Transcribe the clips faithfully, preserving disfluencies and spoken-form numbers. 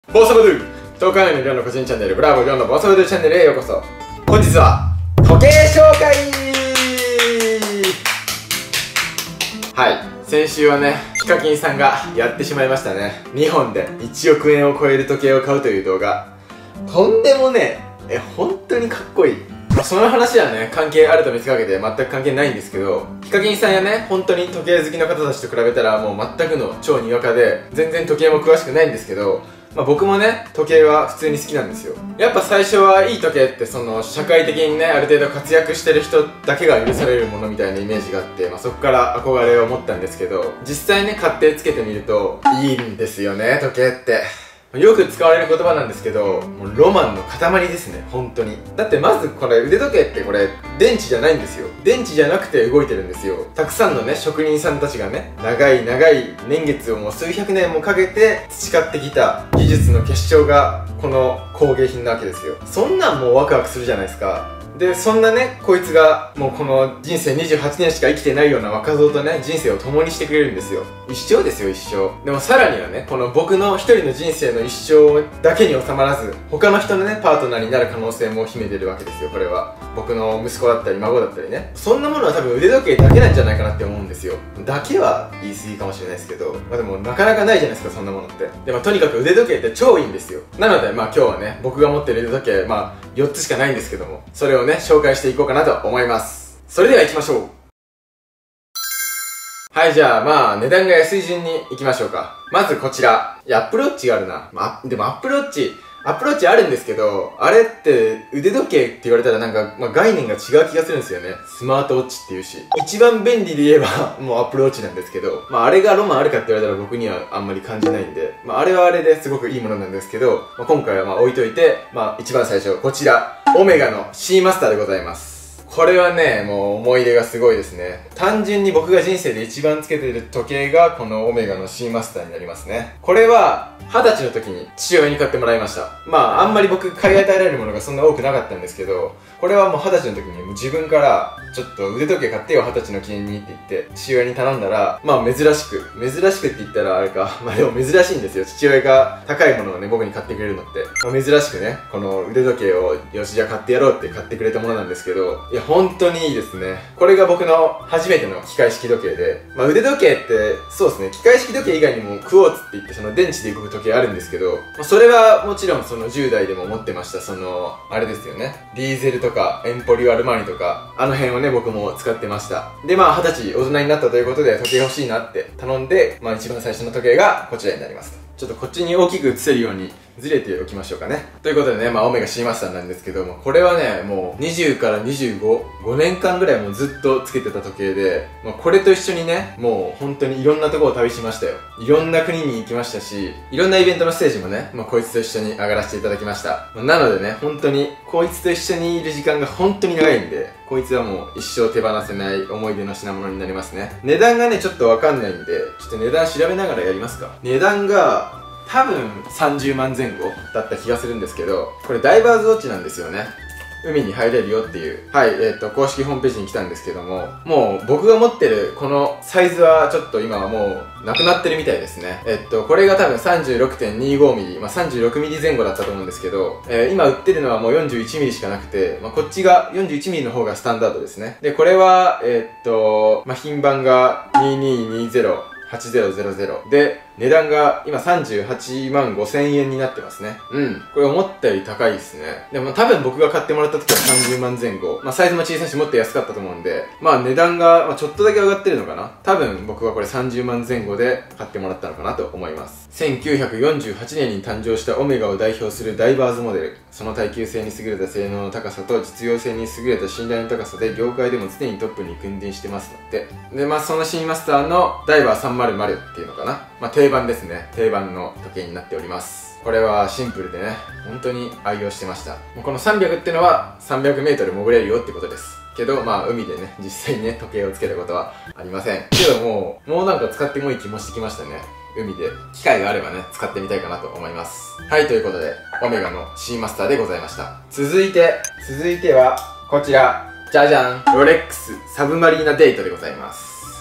ボーサバドゥ東海のりょうの個人チャンネルブラボーりょうのボーサバドゥチャンネルへようこそ。本日は時計紹介。はい、先週はねヒカキンさんがやってしまいましたね。にほんでいちおくえんを超える時計を買うという動画、とんでもねえ本当にかっこいい。まあ、その話はね関係あると見せかけて全く関係ないんですけど、ヒカキンさんやね本当に時計好きの方たちと比べたらもう全くの超にわかで、全然時計も詳しくないんですけど、まあ僕もね時計は普通に好きなんですよ。やっぱ最初はいい時計ってその社会的にねある程度活躍してる人だけが許されるものみたいなイメージがあって、まあ、そこから憧れを持ったんですけど、実際ね買ってつけてみるといいんですよね時計って。よく使われる言葉なんですけど、もうロマンの塊ですね本当に。だってまずこれ腕時計ってこれ電池じゃないんですよ。電池じゃなくて動いてるんですよ。たくさんのね職人さんたちがね長い長い年月をもう数百年もかけて培ってきた技術の結晶がこの工芸品なわけですよ。そんなんもうワクワクするじゃないですか。でそんなねこいつがもうこの人生にじゅうはちねんしか生きてないような若造とね人生を共にしてくれるんですよ。一生ですよ一生。でもさらにはねこの僕の一人の人生の一生だけに収まらず、他の人のねパートナーになる可能性も秘めてるわけですよ。これは僕の息子だったり孫だったりね、そんなものは多分腕時計だけなんじゃないかなって思うんですよ。だけは言い過ぎかもしれないですけど、まあでもなかなかないじゃないですかそんなものって。でもとにかく腕時計って超いいんですよ。なのでまあ今日はね僕が持ってる腕時計まあよっつしかないんですけども、それをね紹介していこうかなと思います。それでは行きましょう。はい、じゃあまあ値段が安い順に行きましょうか。まずこちら、いやアップルウォッチがあるな、まあ、でもアップルウォッチアップルウォッチあるんですけど、あれって腕時計って言われたらなんか、まあ、概念が違う気がするんですよね。スマートウォッチっていうし、一番便利で言えばもうアップルウォッチなんですけど、まああれがロマンあるかって言われたら僕にはあんまり感じないんで、まああれはあれですごくいいものなんですけど、まあ、今回はまあ置いといて、まあ一番最初こちらオメガの C マスターでございます。これはねもう思い出がすごいですね。単純に僕が人生で一番つけている時計がこのオメガの C マスターになりますね。これははたちの時に父親に買ってもらいました。まああんまり僕買い与えられるものがそんな多くなかったんですけど、これはもうはたちの時に自分からちょっと腕時計買ってよはたちの記念にって言って父親に頼んだら、まあ珍しく珍しくって言ったらあれかまあでも珍しいんですよ。父親が高いものをね僕に買ってくれるのって、まあ、珍しくねこの腕時計をよしじゃあ買ってやろうって買ってくれたものなんですけど、いや本当にいいですね。これが僕の初めての機械式時計で、まあ腕時計ってそうですね機械式時計以外にもクォーツって言ってその電池で動く時計あるんですけど、まあ、それはもちろんそのじゅう代でも持ってました。そのあれですよね、ディーゼルとかエンポリオアルマーニとかあの辺をね僕も使ってました。でまあはたち大人になったということで時計欲しいなって頼んで、まあ一番最初の時計がこちらになります。ちょっとこっちに大きく映せるようにずれておきましょうかね。ということでね、まあオメガ C マスターなんですけども、これはねもうにじゅうからにじゅうご、ごねんかんぐらいもうずっとつけてた時計で、まあ、これと一緒にねもう本当にいろんなところを旅しましたよ。いろんな国に行きましたし、いろんなイベントのステージもね、まあ、こいつと一緒に上がらせていただきました。まあ、なのでね本当にこいつと一緒にいる時間が本当に長いんで、こいつはもう一生手放せない思い出の品物になりますね。値段がねちょっとわかんないんでちょっと値段調べながらやりますか。値段が多分さんじゅうまんぜん後だった気がするんですけど、これダイバーズウォッチなんですよね。海に入れるよっていう、はい、えっと公式ホームページに来たんですけども、もう僕が持ってるこのサイズはちょっと今はもうなくなってるみたいですね。えっとこれが多分 さんじゅうろくてんにじゅうごミリ、まあ、さんじゅうろくミリぜん後だったと思うんですけど、えー、今売ってるのはもう よんじゅういちミリしかなくて、まあ、こっちが よんじゅういちミリの方がスタンダードですね。でこれはえー、っと、まあ、品番がにににゼロはちゼロゼロゼロで、値段が今さんじゅうはちまんごせんえんになってますね。うん。これ思ったより高いですね。でも多分僕が買ってもらった時はさんじゅうまんぜん後。まあサイズも小さいしもっと安かったと思うんで、まあ値段が、まあ、ちょっとだけ上がってるのかな。多分僕はこれさんじゅうまんぜん後で買ってもらったのかなと思います。せんきゅうひゃくよんじゅうはちねんに誕生したオメガを代表するダイバーズモデル。その耐久性に優れた性能の高さと実用性に優れた信頼の高さで業界でも常にトップに君臨してますので。で、まあそのシーマスターのダイバーさんびゃくっていうのかな。まあ定番ですね。定番の時計になっております。これはシンプルでね本当に愛用してました。もうこのさんびゃくっていうのはさんびゃくメートル潜れるよってことですけど、まあ海でね実際にね時計をつけたことはありませんけども、もうなんか使ってもいい気もしてきましたね。海で機会があればね使ってみたいかなと思います。はい、ということでオメガの C マスターでございました。続いて続いてはこちら、じゃじゃん、ロレックスサブマリーナデートでございます。 。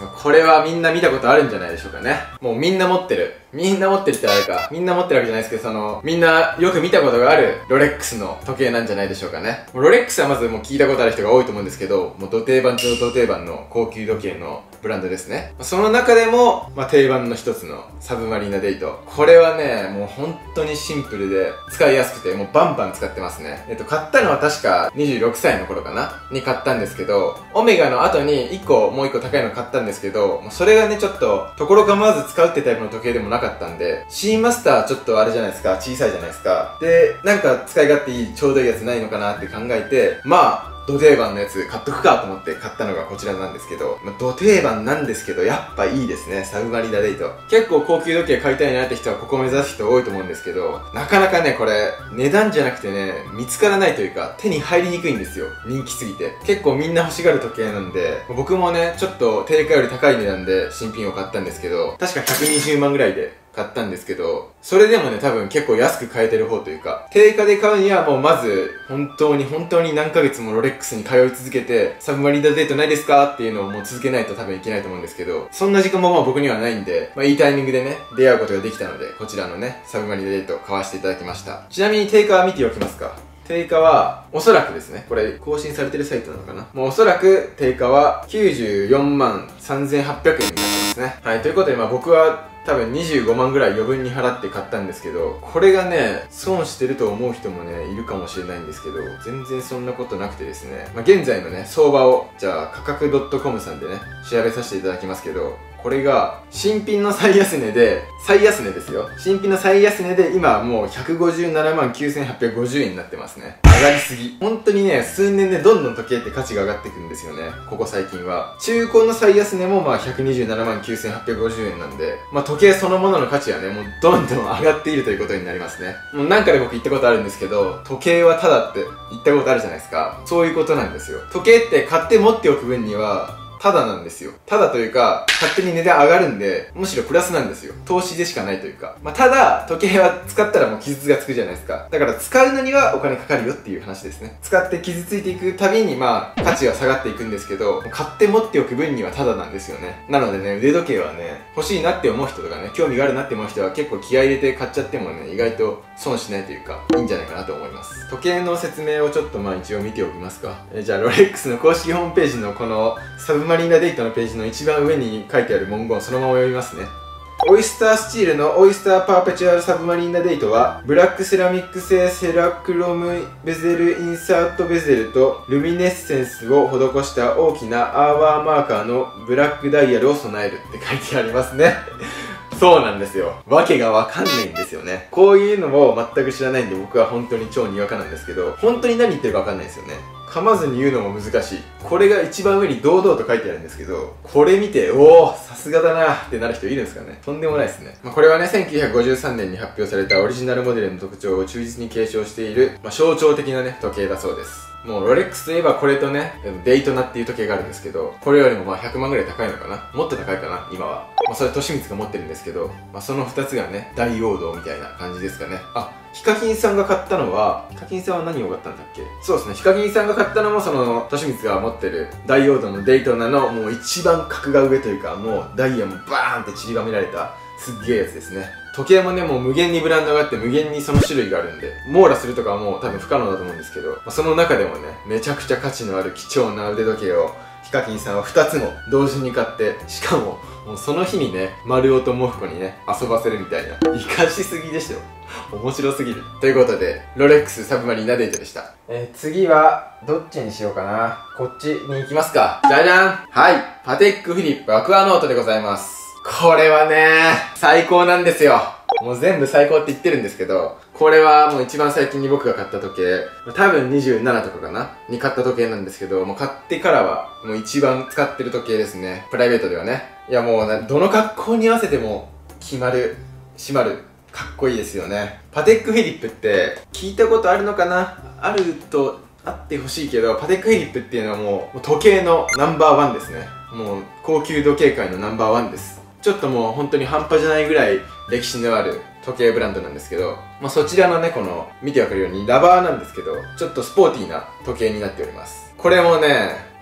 これはみんな見たことあるんじゃないでしょうかね。もうみんな持ってる。みんな持ってるってあれか。みんな持ってるわけじゃないですけど、その、みんなよく見たことがあるロレックスの時計なんじゃないでしょうかね。ロレックスはまずもう聞いたことある人が多いと思うんですけど、もう土定番中の土定番の高級時計のブランドですね。その中でも、まあ、定番の一つのサブマリーナデイト。これはね、もう本当にシンプルで使いやすくて、もうバンバン使ってますね。えっと、買ったのは確かにじゅうろくさいの頃かなに買ったんですけど、オメガの後にいっこ、もういっこ高いの買ったんですけど、もうそれがね、ちょっと、ところ構わず使うってタイプの時計でもなかったんで、シーマスターちょっとあれじゃないですか、小さいじゃないですか。で、なんか使い勝手いい、ちょうどいいやつないのかなって考えて、まあ、ド定番のやつ買っとくかと思って買ったのがこちらなんですけど、まあ、ド定番なんですけど、やっぱいいですね、サブマリーナデイト。結構高級時計買いたいなって人はここ目指す人多いと思うんですけど、なかなかね、これ、値段じゃなくてね、見つからないというか、手に入りにくいんですよ。人気すぎて。結構みんな欲しがる時計なんで、僕もね、ちょっと定価より高い値段で新品を買ったんですけど、確かひゃくにじゅうまんぐらいで買ったんですけど、それでもね、多分結構安く買えてる方というか、定価で買うにはもうまず、本当に本当に何ヶ月もロレックスに通い続けて、サブマリーナデートないですかっていうのをもう続けないと多分いけないと思うんですけど、そんな時間もまあ僕にはないんで、まあいいタイミングでね、出会うことができたので、こちらのね、サブマリーナデート買わせていただきました。ちなみに定価は見ておきますか。定価は、おそらくですね、これ更新されてるサイトなのかな、もうおそらく定価はきゅうじゅうよんまんさんぜんはっぴゃくえんになってますね。はい、ということでまあ僕は多分にじゅうごまんぐらい余分に払って買ったんですけど、これがね、損してると思う人もね、いるかもしれないんですけど、全然そんなことなくてですね、まあ、現在のね、相場を、じゃあ価格 .com さんでね、調べさせていただきますけど、これが、新品の最安値で、最安値ですよ。新品の最安値で、今もうひゃくごじゅうななまんきゅうせんはっぴゃくごじゅうえんになってますね。上がりすぎ。本当にね、数年でどんどん時計って価値が上がっていくんですよね。ここ最近は。中古の最安値もまあひゃくにじゅうななまんきゅうせんはっぴゃくごじゅうえんなんで、まあ時計そのものの価値はね、もうどんどん上がっているということになりますね。もうなんかで僕言ったことあるんですけど、時計はタダって言ったことあるじゃないですか。そういうことなんですよ。時計って買って持っておく分には、ただなんですよ。ただというか、勝手に値段上がるんで、むしろプラスなんですよ。投資でしかないというか。まあ、ただ、時計は使ったらもう傷がつくじゃないですか。だから使うのにはお金かかるよっていう話ですね。使って傷ついていくたびに、まあ、価値が下がっていくんですけど、買って持っておく分にはただなんですよね。なのでね、腕時計はね、欲しいなって思う人とかね、興味があるなって思う人は結構気合い入れて買っちゃってもね、意外と損しないというか、いいんじゃないかなと思います。時計の説明をちょっとまあ一応見ておきますか。えじゃあ、ロレックスの公式ホームページのこの、サブマリーナデイトのページの一番上に書いてある文言をそのまま読みますね。オイスタースチールのオイスターパーペチュアルサブマリーナデイトは、ブラックセラミック製セラクロムベゼルインサートベゼルとルミネッセンスを施した大きなアーワーマーカーのブラックダイヤルを備えるって書いてありますね。そうなんですよ。わけがわかんないんですよね。こういうのも全く知らないんで僕は本当に超にわかなんですけど、本当に何言ってるかわかんないですよね。噛まずに言うのも難しい。これが一番上に堂々と書いてあるんですけど、これ見て、おー、さすがだなってなる人いるんですかね。とんでもないですね。まあ、これはね、せんきゅうひゃくごじゅうさんねんに発表されたオリジナルモデルの特徴を忠実に継承している、まあ、象徴的なね、時計だそうです。もうロレックスといえばこれとね、デイトナっていう時計があるんですけど、これよりもまあひゃくまんぐらい高いのかな、もっと高いかな今は。まあそれ利光が持ってるんですけど、まあそのふたつがね、大王道みたいな感じですかね。あ、ヒカキンさんが買ったのは、ヒカキンさんは何を買ったんだっけ。そうですね、ヒカキンさんが買ったのもその、利光が持ってる大王道のデイトナのもう一番格が上というか、もうダイヤもバーンって散りばめられたすっげえやつですね。時計もね、もう無限にブランドがあって無限にその種類があるんで、網羅するとかはもう多分不可能だと思うんですけど、まあ、その中でもね、めちゃくちゃ価値のある貴重な腕時計をヒカキンさんはふたつも同時に買って、しかも、もうその日にね、丸尾とモフコにね、遊ばせるみたいな。生かしすぎでしょ。面白すぎる。ということで、ロレックスサブマリーナデイトでした。えー、次は、どっちにしようかな。こっちに行きますか。じゃじゃん。はい。パテックフィリップアクアノートでございます。これはね、最高なんですよ。もう全部最高って言ってるんですけど、これはもう一番最近に僕が買った時計、多分にじゅうななとかかなに買った時計なんですけど、もう買ってからはもう一番使ってる時計ですね。プライベートではね。いやもうね、どの格好に合わせても決まる、締まる、かっこいいですよね。パテックフィリップって聞いたことあるのかな、あるとあってほしいけど、パテックフィリップっていうのはもう時計のナンバーワンですね。もう高級時計界のナンバーワンです。ちょっともう本当に半端じゃないぐらい歴史のある時計ブランドなんですけど、まあ、そちらのね、この見てわかるようにラバーなんですけど、ちょっとスポーティーな時計になっております。これもね、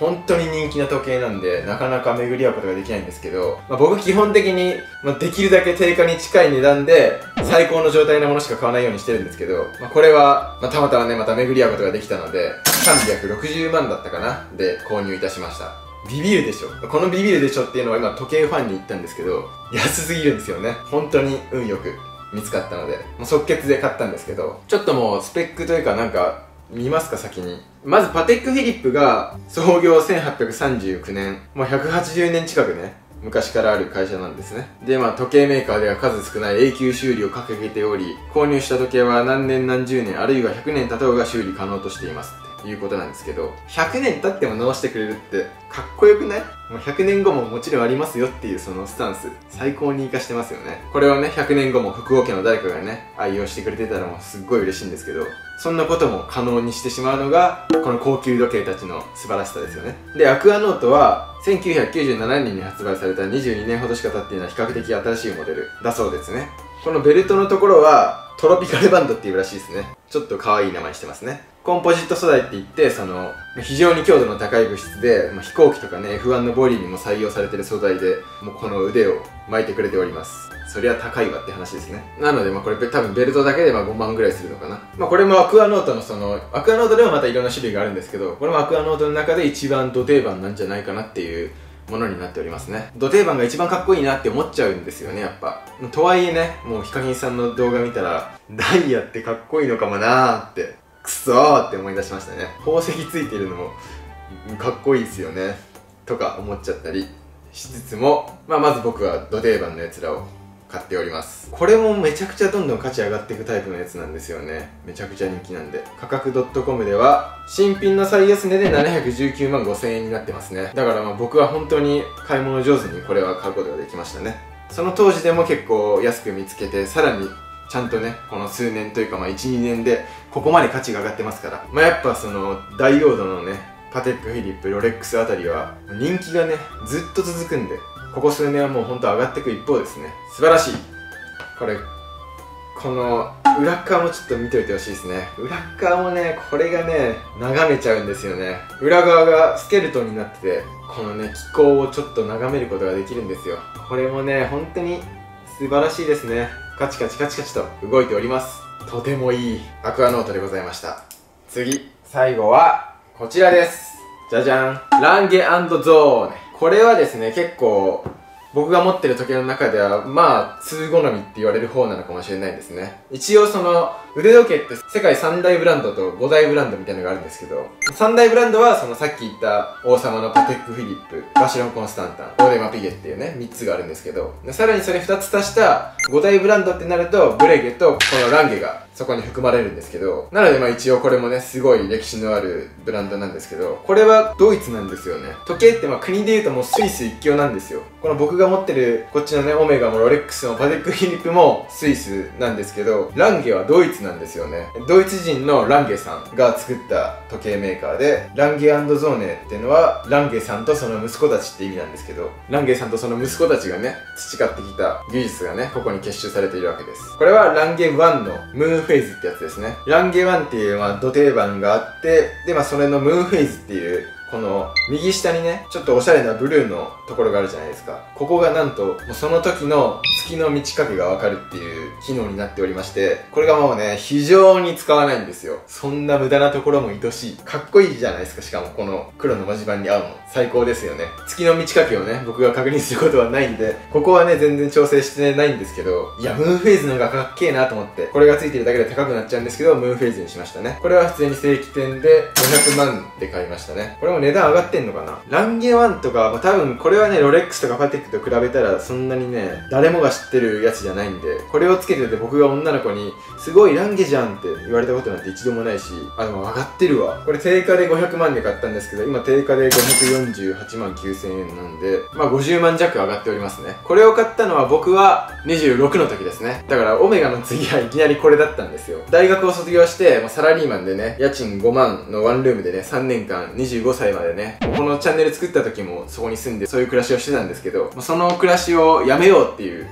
本当に人気な時計なんで、なかなか巡り合うことができないんですけど、まあ、僕基本的に、まあ、できるだけ定価に近い値段で、最高の状態のものしか買わないようにしてるんですけど、まあ、これは、まあ、たまたまね、また巡り合うことができたので、さんびゃくろくじゅうまんだったかなで購入いたしました。ビビるでしょ。このビビるでしょっていうのは今時計ファンに言ったんですけど、安すぎるんですよね。本当に運よく見つかったので、もう即決で買ったんですけど、ちょっともうスペックというかなんか、見ますか先に。まずパテックフィリップが創業せんはっぴゃくさんじゅうきゅうねん、もうひゃくはちじゅうねん近くね、昔からある会社なんですね。で、まあ時計メーカーでは数少ない永久修理を掲げており、購入した時計は何年何十年あるいはひゃくねん経とうが修理可能としていますっていうことなんですけど、ひゃくねん経っても直してくれるってかっこよくない？もうひゃくねんごももちろんありますよっていうそのスタンス、最高に活かしてますよね。これをね、ひゃくねんごも福岡家の誰かがね、愛用してくれてたらもうすっごい嬉しいんですけど、そんなことも可能にしてしまうのが、この高級時計たちの素晴らしさですよね。で、アクアノートは、せんきゅうひゃくきゅうじゅうななねんに発売されたにじゅうにねんほどしか経っていない比較的新しいモデルだそうですね。このベルトのところは、トロピカルバンドっていうらしいですね。ちょっと可愛い名前してますね。コンポジット素材って言って、その、非常に強度の高い物質で、まあ、飛行機とかね、エフワン のボディにも採用されてる素材で、もうこの腕を巻いてくれております。そりゃ高いわって話ですね。なので、まあこれ多分ベルトだけでまあごまんぐらいするのかな。まあこれもアクアノートのその、アクアノートでもまたいろんな種類があるんですけど、これもアクアノートの中で一番ド定番なんじゃないかなっていうものになっておりますね。ド定番が一番かっこいいなって思っちゃうんですよね、やっぱ。とはいえね、もうヒカキンさんの動画見たら、ダイヤってかっこいいのかもなーって、くそーって思い出しましたね。宝石ついてるのもかっこいいですよね。とか思っちゃったりしつつも、まあまず僕はド定番のやつらを買っております。これもめちゃくちゃどんどん価値上がっていくタイプのやつなんですよね。めちゃくちゃ人気なんで。価格 .com では新品の最安値でななひゃくじゅうきゅうまんごせんえんになってますね。だからまあ僕は本当に買い物上手にこれは買うことができましたね。その当時でも結構安く見つけて、さらにちゃんとね、この数年というかまあいち、にねんでここまで価値が上がってますから。まあやっぱそのダイオードのね、パテックフィリップ、ロレックスあたりは人気がね、ずっと続くんで、ここ数年はもうほんと上がっていく一方ですね。素晴らしい。これ、この裏側もちょっと見ておいてほしいですね。裏側もね、これがね、眺めちゃうんですよね。裏側がスケルトンになってて、このね、気候をちょっと眺めることができるんですよ。これもね、本当に素晴らしいですね。カチカチカチカチと動いております。とてもいいアクアノートでございました。次、最後はこちらです。じゃじゃん。ランゲ&ゾーネ。これはですね、結構僕が持ってる時計の中ではまあ通好みって言われる方なのかもしれないですね。一応その腕時計って世界さん大ブランドとご大ブランドみたいなのがあるんですけど、さん大ブランドはそのさっき言った王様のパテックフィリップ、バシロンコンスタンタン、オーデマピゲっていうねみっつがあるんですけど、さらにそれふたつ足したご大ブランドってなるとブレゲとこのランゲがそこに含まれるんですけど、なのでまあ一応これもねすごい歴史のあるブランドなんですけど、これはドイツなんですよね。時計ってまあ国でいうともうスイス一強なんですよ。この僕が持ってるこっちのねオメガもロレックスもパテックフィリップもスイスなんですけど、ランゲはドイツなんですよね。ドイツ人のランゲさんが作った時計メーカーで、ランゲ&ゾーネっていうのはランゲさんとその息子たちって意味なんですけど、ランゲさんとその息子たちがね培ってきた技術がねここに結集されているわけです。これはランゲワンのムーンフェイズってやつですね。ランゲワンっていうまあド定番があって、でまあそれのムーンフェイズっていうこの右下にねちょっとおしゃれなブルーのところがあるじゃないですか。ここがなんともうその時の月の満ち欠けがわかるっていう機能になっておりまして、これがもうね非常に使わないんですよ。そんな無駄なところも愛しい、かっこいいじゃないですか。しかもこの黒の文字盤に合うの最高ですよね。月の満ち欠けをね僕が確認することはないんで、ここはね全然調整してないんですけど、いやムーンフェイズの方がかっけえなと思って、これがついてるだけで高くなっちゃうんですけどムーンフェイズにしましたね。これは普通に正規店でごひゃくまんで買いましたね。これも値段上がってんのかな。ランゲワンとか、まあ、多分これはねロレックスとかパテックと比べたらそんなにね誰もが知ってるやつじゃないんで、これをつけてて僕が女の子にすごいランゲじゃんって言われたことなんて一度もないし、あでも上がってるわ。これ定価でごひゃくまんで買ったんですけど、今定価でごひゃくよんじゅうはちまんきゅうせんえんなんで、まあごじゅうまん弱上がっておりますね。これを買ったのは僕はにじゅうろくの時ですね。だからオメガの次はいきなりこれだったんですよ。大学を卒業してもうサラリーマンでね、家賃ごまんのワンルームでねさんねんかんにじゅうごさいまでね、このチャンネル作った時もそこに住んでそういう暮らしをしてたんですけど、その暮らしをやめようっていう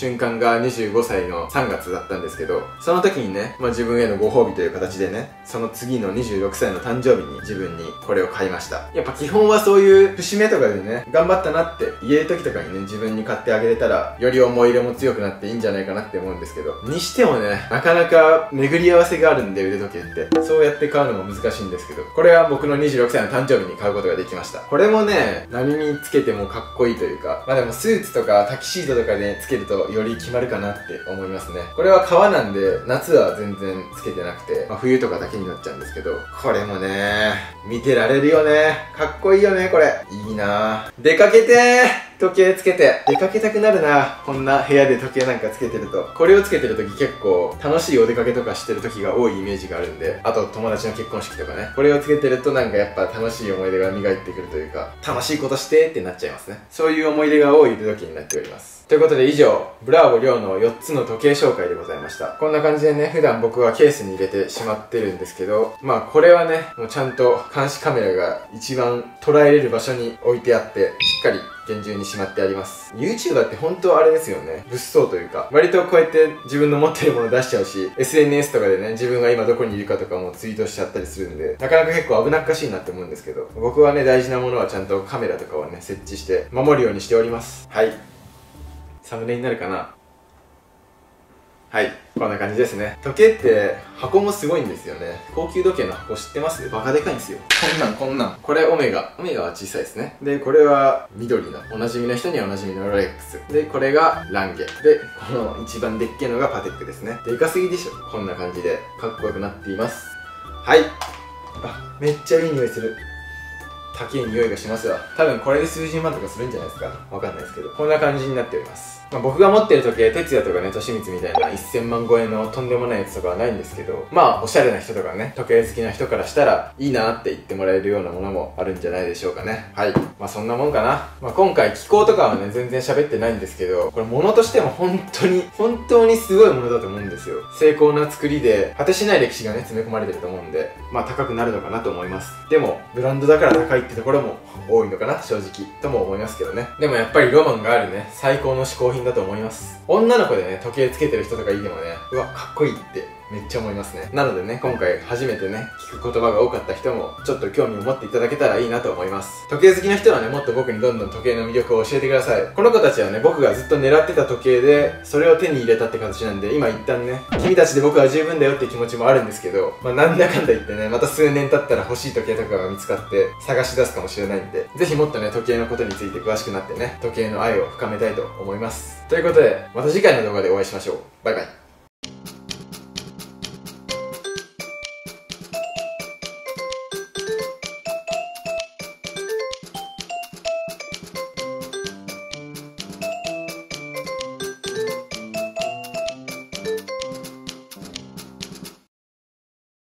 瞬間がにじゅうごさいのさんがつだったんですけど、その時にね、まあ自分へのご褒美という形でね、その次のにじゅうろくさいの誕生日に自分にこれを買いました。やっぱ基本はそういう節目とかでね、頑張ったなって言える時とかにね、自分に買ってあげれたら、より思い入れも強くなっていいんじゃないかなって思うんですけど、にしてもね、なかなか巡り合わせがあるんで、腕時計って。そうやって買うのも難しいんですけど、これは僕のにじゅうろくさいの誕生日に買うことができました。これもね、何につけてもかっこいいというか、まあでもスーツとかタキシードとかでつけるとより決まるかなって思いますね。これは革なんで、夏は全然つけてなくて、まあ、冬とかだけになっちゃうんですけど、これもね、見てられるよね。かっこいいよね、これ。いいなぁ。出かけてー時計つけて出かけたくなるな。こんな部屋で時計なんかつけてると。これをつけてる時結構楽しいお出かけとかしてる時が多いイメージがあるんで、あと友達の結婚式とかね、これをつけてるとなんかやっぱ楽しい思い出が蘇ってくるというか、楽しいことしてってなっちゃいますね。そういう思い出が多い腕時計になっております。ということで以上、ブラーボリョウのよっつの時計紹介でございました。こんな感じでね、普段僕はケースに入れてしまってるんですけど、まあこれはね、もうちゃんと監視カメラが一番捉えれる場所に置いてあって、しっかり厳重にしまってあります。YouTuber って本当あれですよね。物騒というか、割とこうやって自分の持ってるもの出しちゃうし、エスエヌエス とかでね、自分が今どこにいるかとかもツイートしちゃったりするんで、なかなか結構危なっかしいなって思うんですけど、僕はね、大事なものはちゃんとカメラとかをね、設置して守るようにしております。はい。サムネになるかな。はい。こんな感じですね。時計って箱もすごいんですよね。高級時計の箱知ってます？バカでかいんですよ。こんなんこんなん。これオメガ。オメガは小さいですね。で、これは緑の。おなじみの人にはおなじみのロレックス。で、これがランゲ。で、この一番でっけえのがパテックですね。でかすぎでしょ。こんな感じでかっこよくなっています。はい。あ、めっちゃいい匂いする。高い匂いがしますわ。多分これで数十万とかするんじゃないですか。わかんないですけど。こんな感じになっております。まあ、僕が持ってる時計、徹夜とかね、利光みたいなせんまん超えのとんでもないやつとかはないんですけど、まあ、おしゃれな人とかね、時計好きな人からしたら、いいなって言ってもらえるようなものもあるんじゃないでしょうかね。はい。まあ、そんなもんかな。まあ、今回、気候とかはね、全然喋ってないんですけど、これ物としても本当に、本当にすごいものだと思うんですよ。精巧な作りで、果てしない歴史がね、詰め込まれてると思うんで、まあ、高くなるのかなと思います。でも、ブランドだから高いってところも多いのかな、正直。とも思いますけどね。でもやっぱりロマンがあるね、最高の嗜好品だと思います。女の子でね、時計つけてる人とかいてもね、うわ、かっこいいってめっちゃ思いますね。なのでね、今回初めてね、聞く言葉が多かった人も、ちょっと興味を持っていただけたらいいなと思います。時計好きな人はね、もっと僕にどんどん時計の魅力を教えてください。この子たちはね、僕がずっと狙ってた時計で、それを手に入れたって形なんで、今一旦ね、君たちで僕は十分だよって気持ちもあるんですけど、まあなんだかんだ言ってね、また数年経ったら欲しい時計とかが見つかって探し出すかもしれないんで、ぜひもっとね、時計のことについて詳しくなってね、時計の愛を深めたいと思います。ということで、また次回の動画でお会いしましょう。バイバイ。